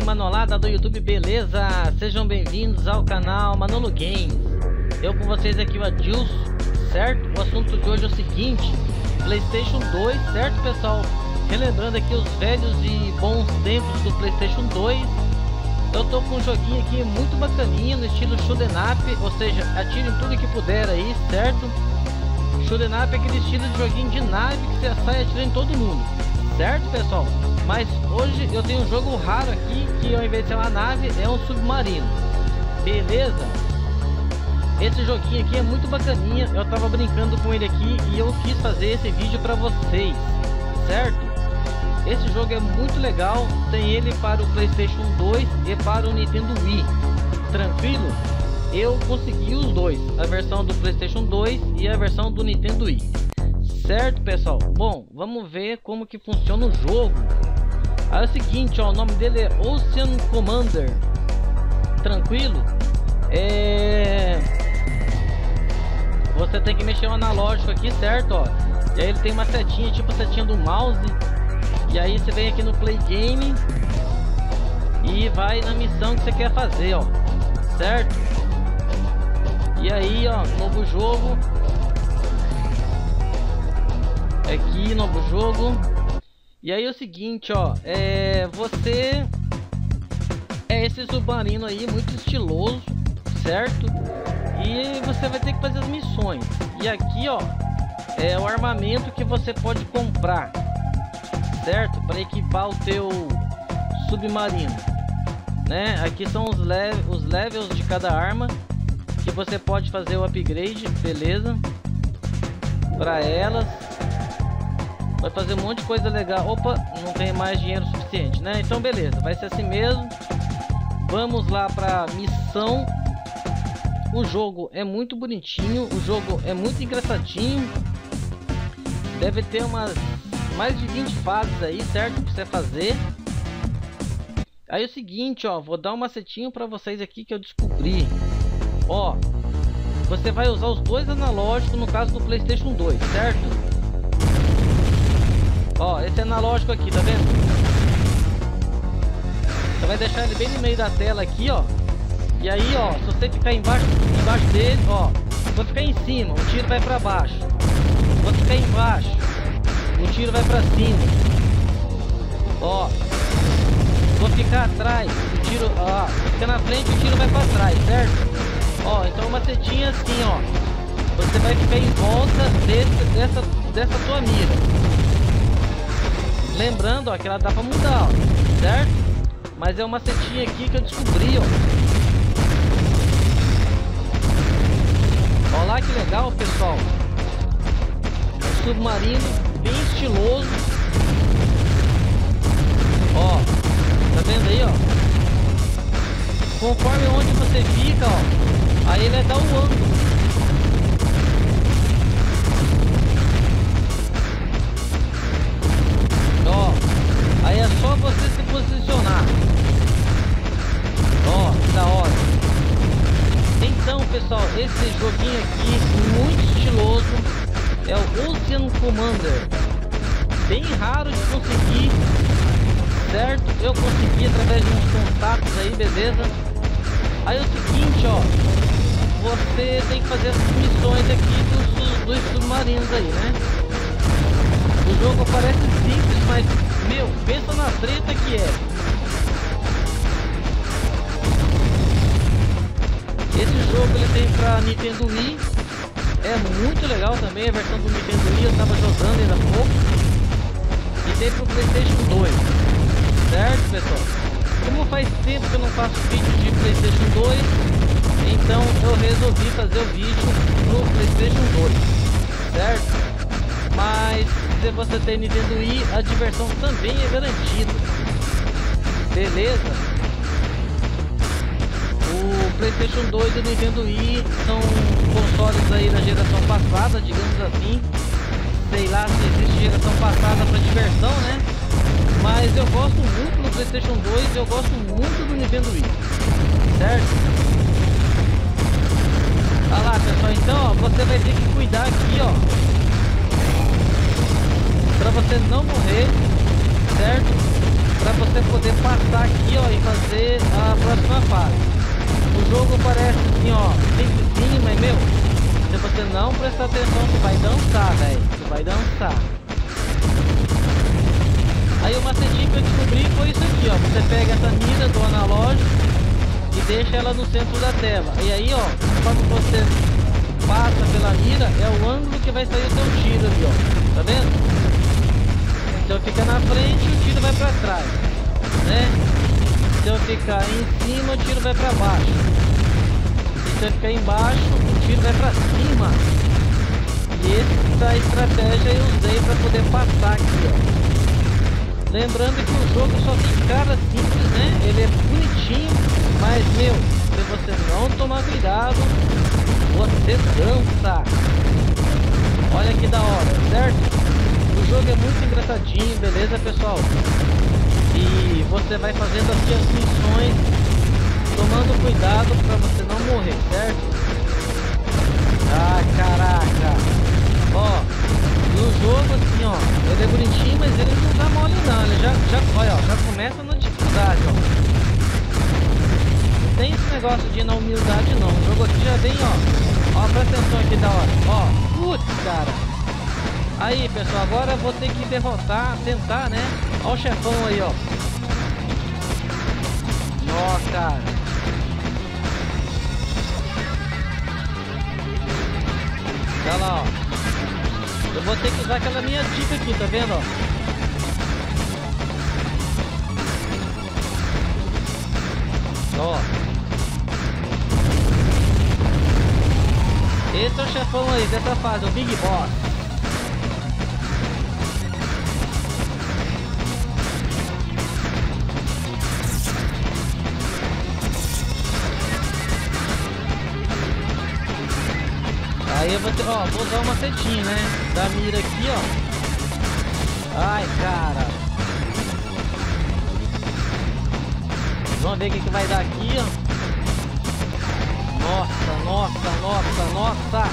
manolada do YouTube, beleza? Sejam bem-vindos ao canal Manolo Games. Eu com vocês aqui, o Adilson, certo? O assunto de hoje é o seguinte: PlayStation 2, certo, pessoal? Relembrando aqui os velhos e bons tempos do PlayStation 2. Eu tô com um joguinho aqui muito bacaninho, no estilo shoot'em up, ou seja, atire em tudo que puder aí, certo? Shoot'em up é aquele estilo de joguinho de nave que você sai atirando em todo mundo, certo, pessoal? Mas hoje eu tenho um jogo raro aqui, que ao invés de ser uma nave, é um submarino, beleza? Esse joguinho aqui é muito bacaninha, eu tava brincando com ele aqui e eu quis fazer esse vídeo pra vocês, certo? Esse jogo é muito legal, tem ele para o PlayStation 2 e para o Nintendo Wii, tranquilo? Eu consegui os dois, a versão do PlayStation 2 e a versão do Nintendo Wii, certo, pessoal? Bom, vamos ver como que funciona o jogo. É o seguinte, ó, o nome dele é Ocean Commander, tranquilo? Você tem que mexer o analógico aqui, certo, ó? E aí ele tem uma setinha, tipo a setinha do mouse. E aí você vem aqui no Play Game e vai na missão que você quer fazer, ó, certo? E aí, ó, novo jogo. Aqui, novo jogo. E aí é o seguinte, ó, você é esse submarino aí, muito estiloso, certo? E você vai ter que fazer as missões. E aqui, ó, é o armamento que você pode comprar, certo? Para equipar o teu submarino, né? Aqui são os levels de cada arma que você pode fazer o upgrade, beleza? Para elas vai fazer um monte de coisa legal. Opa, não tem mais dinheiro suficiente, né? Então beleza, vai ser assim mesmo. Vamos lá para missão. O jogo é muito bonitinho, o jogo é muito engraçadinho. Deve ter umas mais de 20 fases aí, certo? Pra você fazer. Aí é o seguinte, ó, vou dar uma setinha para vocês aqui que eu descobri. Ó, você vai usar os dois analógicos no caso do PlayStation 2, certo? Ó, esse analógico aqui, tá vendo? Você vai deixar ele bem no meio da tela aqui, ó. E aí, ó, se você ficar embaixo dele, ó, quando ficar em cima, o tiro vai pra baixo. Quando ficar embaixo, o tiro vai pra cima. Ó, vou ficar atrás, o tiro, ó, fica na frente, o tiro vai pra trás, certo? Ó, então uma setinha assim, ó. Você vai ficar em volta dessa tua mira. Lembrando, ó, que ela dá pra mudar, ó, certo? Mas é uma setinha aqui que eu descobri, ó. Olha lá que legal, pessoal. Submarino bem estiloso. Ó, tá vendo aí, ó? Conforme onde você fica, ó, aí ele vai dar um ângulo. Ó, aí é só você se posicionar. Ó, que da hora. Então, pessoal, esse joguinho aqui muito estiloso é o Ocean Commander. Bem raro de conseguir, certo? Eu consegui através de uns contatos aí, beleza? Aí é o seguinte, ó, você tem que fazer as missões aqui dos submarinos aí, né? O jogo parece simples, mas, meu, pensa na treta que é. Esse jogo ele tem pra Nintendo Wii, é muito legal também, a versão do Nintendo Wii eu tava jogando ainda há pouco. E tem pro PlayStation 2, certo, pessoal? Como faz tempo que eu não faço vídeo de PlayStation 2, então eu resolvi fazer o vídeo no PlayStation 2, certo? Mas se você tem Nintendo Wii, a diversão também é garantida, beleza? O PlayStation 2 e o Nintendo Wii são consoles aí da geração passada, digamos assim. Sei lá se existe geração passada para diversão, né? Mas eu gosto muito do PlayStation 2 e eu gosto muito do Nintendo Wii, certo? Olha lá, pessoal, então, ó, você vai ter que cuidar aqui, ó, para você não morrer, certo? para você poder passar aqui, ó, e fazer a próxima fase. O jogo parece assim, ó, simplesinho, mas meu, se você não prestar atenção, você vai dançar, velho. Você vai dançar. Aí o macetinho que eu descobri foi isso aqui, ó. Você pega essa mira do analógico e deixa ela no centro da tela. E aí, ó, quando você passa pela mira, é o ângulo que vai sair o seu tiro ali, ó. Tá vendo? Então fica na frente, o tiro vai pra trás, né? Se eu ficar em cima, o tiro vai pra baixo. E se eu ficar embaixo, o tiro vai pra cima. E essa estratégia eu usei pra poder passar aqui, ó. Lembrando que o jogo só tem cara simples, né? Ele é bonitinho, mas, meu, se você não tomar cuidado, você dança. Olha que da hora, certo? O jogo é muito engraçadinho, beleza, pessoal? E você vai fazendo aqui as missões, tomando cuidado para você não morrer, certo? Ah, caraca! Ó, no jogo assim, ó, ele é bonitinho, mas ele não dá mole não. Ele olha, ó, já começa na dificuldade, ó. Não tem esse negócio de ir na humildade não. O jogo aqui já vem, ó. Ó, presta atenção aqui da hora. Ó, putz, cara. Aí, pessoal, agora eu vou ter que derrotar, tentar, né? Ó o chefão aí, ó. Nossa, cara. Olha lá, ó. Eu vou ter que usar aquela minha dica aqui, tá vendo, ó? Ó. Esse é o chefão aí dessa fase, o Big Boss. Aí eu vou ter, ó, vou usar uma setinha, né? Da mira aqui, ó. Ai, cara. Vamos ver o que vai dar aqui, ó. Nossa, nossa, nossa, nossa.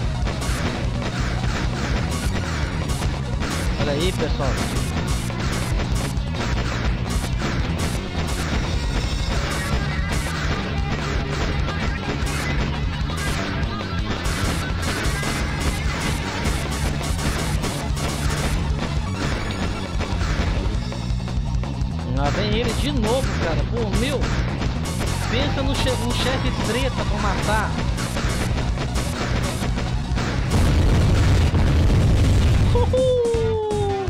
Olha aí, pessoal. Lá vem ele de novo, cara. Pô, meu. Pensa no chefe treta pra matar. Uhul!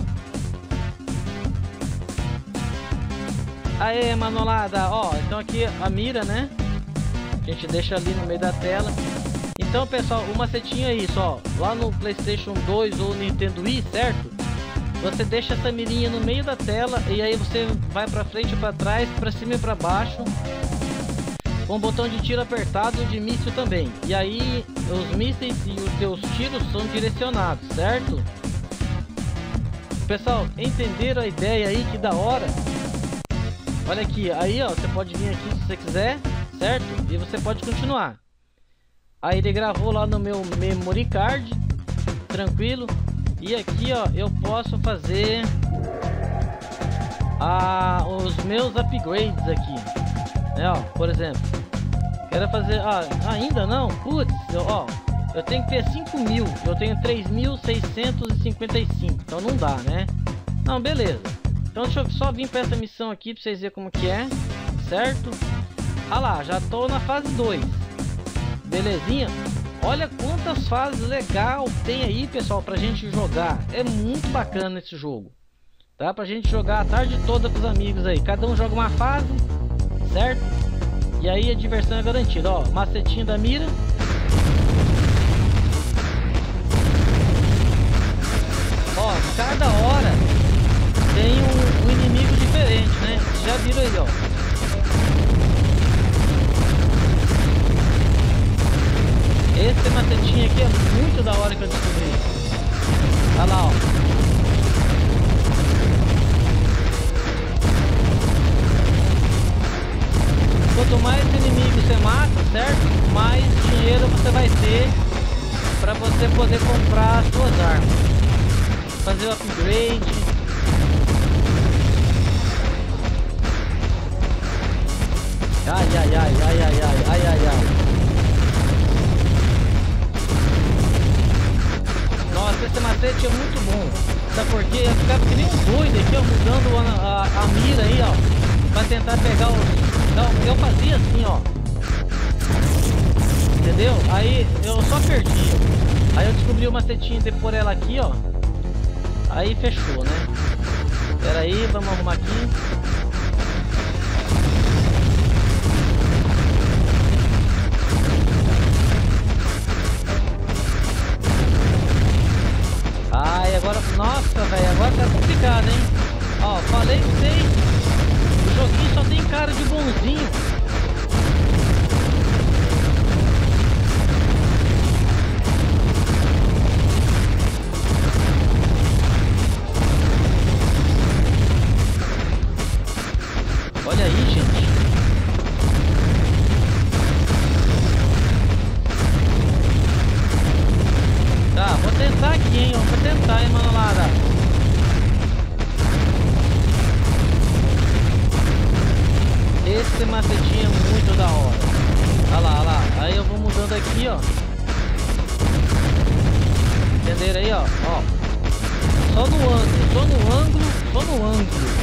Aê, manolada. Ó, então aqui a mira, né? A gente deixa ali no meio da tela. Então, pessoal, o macetinho é isso, ó. Lá no PlayStation 2 ou Nintendo Wii, certo? Você deixa essa mirinha no meio da tela e aí você vai pra frente e pra trás, pra cima e pra baixo, com o botão de tiro apertado, de míssil também. E aí os mísseis e os teus tiros são direcionados, certo? Pessoal, entenderam a ideia aí? Que da hora! Olha aqui, aí ó, você pode vir aqui se você quiser, certo? E você pode continuar. Aí ele gravou lá no meu memory card, tranquilo. E aqui ó, eu posso fazer os meus upgrades aqui, né, ó, por exemplo, quero fazer, ainda não, putz, ó, eu tenho que ter 5.000, eu tenho 3.655, então não dá, né, não, beleza, então deixa eu só vir para essa missão aqui para vocês verem como que é, certo, ah lá, já tô na fase 2, belezinha. Olha quantas fases legal tem aí, pessoal, pra gente jogar. É muito bacana esse jogo. Tá? Pra gente jogar a tarde toda com os amigos aí. Cada um joga uma fase, certo? E aí a diversão é garantida. Ó, macetinho da mira. Ó, cada hora tem um inimigo diferente, né? Já viram aí, ó. Esse macetinho aqui é muito da hora que eu descobri. Olha lá, ó. Quanto mais inimigos você mata, certo? Mais dinheiro você vai ter para você poder comprar as suas armas. Fazer o upgrade. Ai, ai, ai, ai, ai, ai, ai, ai, ai. Nossa, esse macete é muito bom. Sabe por quê? Eu ficava que nem um doido aqui, ó, mudando a mira aí, ó, pra tentar pegar os... Eu fazia assim, ó. Entendeu? Aí eu só perdi. Aí eu descobri o macetinho de pôr ela aqui, ó. Aí fechou, né? Pera aí, vamos arrumar aqui. Ai, agora... Nossa, velho, agora tá complicado, hein? Ó, falei pra vocês. O joguinho só tem cara de bonzinho. Olha aí, gente. Tá, vou tentar aqui, hein? Vou tentar, hein, manolada. Esse macetinho é muito da hora. Olha lá, olha lá. Aí eu vou mudando aqui, ó. Entenderam aí, ó? Ó. Só no ângulo, só no ângulo, só no ângulo.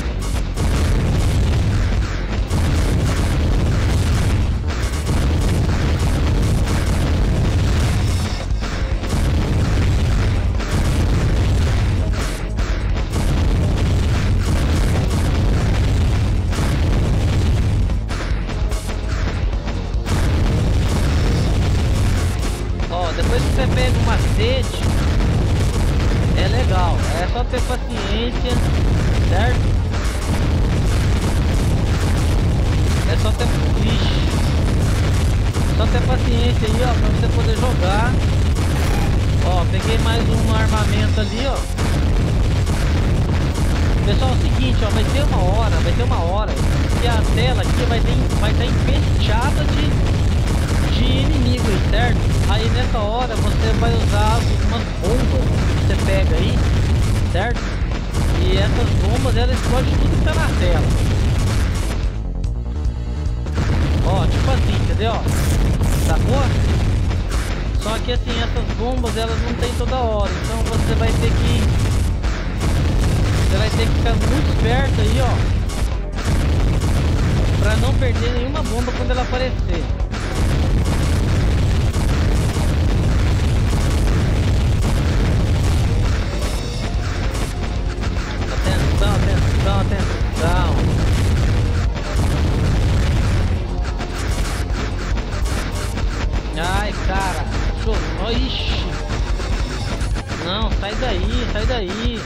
Depois que você pega o macete, é legal, é só ter paciência, certo? É só ter, só ter paciência aí, ó, pra você poder jogar. Ó, peguei mais um armamento ali, ó. Pessoal, é o seguinte, ó, vai ter uma hora que a tela aqui vai estar empesteada de inimigo aí, certo? Aí nessa hora você vai usar umas bombas que você pega aí, certo? E essas bombas elas explodem tudo que tá na tela. Ó, tipo assim, entendeu? Sacou? Só que assim, essas bombas elas não tem toda hora, então você vai ter que ficar muito esperto aí, ó, pra não perder nenhuma bomba quando ela aparecer. Atenção. Ai, cara. Oh, ixi. Não, sai daí, sai daí.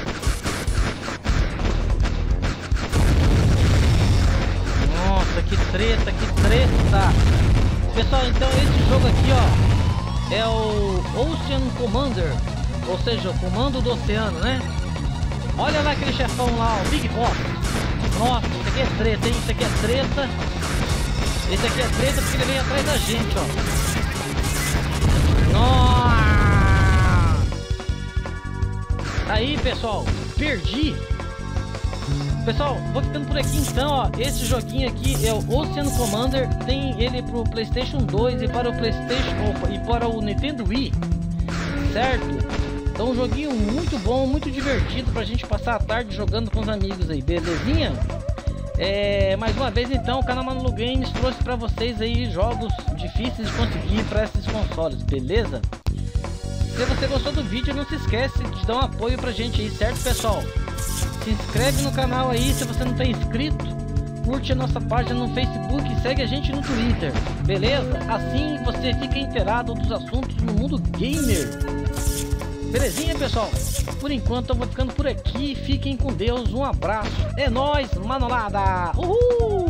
Nossa, que treta, que treta. Pessoal, então esse jogo aqui, ó, é o Ocean Commander. Ou seja, o comando do oceano, né? Olha lá aquele chefão lá, o Big Boss. Nossa, isso aqui é treta, hein? Isso aqui é treta. Esse aqui é treta porque ele vem atrás da gente, ó. Nossa! Aí, pessoal, perdi. Pessoal, vou ficando por aqui então, ó. Esse joguinho aqui é o Ocean Commander. Tem ele pro PlayStation 2 e para o PlayStation e para o Nintendo Wii, certo? Então um joguinho muito bom, muito divertido pra gente passar a tarde jogando com os amigos aí, belezinha? Mais uma vez então, o canal Manolo Games trouxe pra vocês aí jogos difíceis de conseguir para esses consoles, beleza? Se você gostou do vídeo, não se esquece de dar um apoio pra gente aí, certo, pessoal? Se inscreve no canal aí se você não tá inscrito, curte a nossa página no Facebook e segue a gente no Twitter, beleza? Assim você fica inteirado dos assuntos no mundo gamer. Belezinha, pessoal? Por enquanto eu vou ficando por aqui. Fiquem com Deus. Um abraço. É nóis, manolada. Uhul!